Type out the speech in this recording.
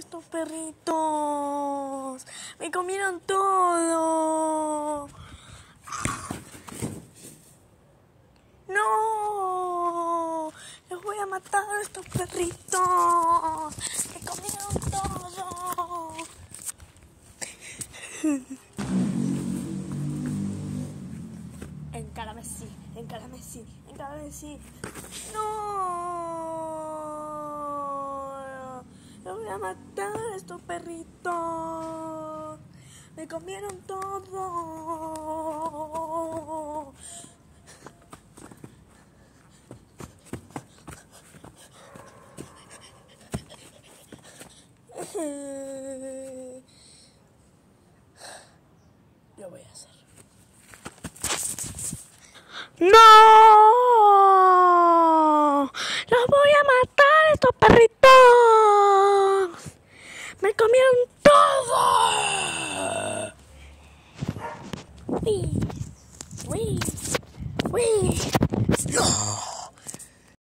estos perritos. Me comieron todo. No, los voy a matar a estos perritos. Me comieron todo. Encárame, sí, encárame, sí, encárame, sí. No, los voy a matar a estos perritos. Me comieron todo. Lo voy a hacer. ¡No! ¡Los voy a matar a estos perritos! ¡Me comieron todo! ¡Uy! ¡Uy! ¡Uy!